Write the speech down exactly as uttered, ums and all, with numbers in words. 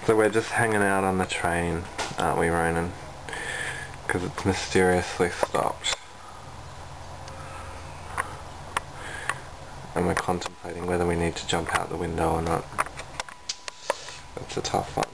So we're just hanging out on the train, aren't we, Ronen? Because it's mysteriously stopped. And we're contemplating whether we need to jump out the window or not. It's a tough one.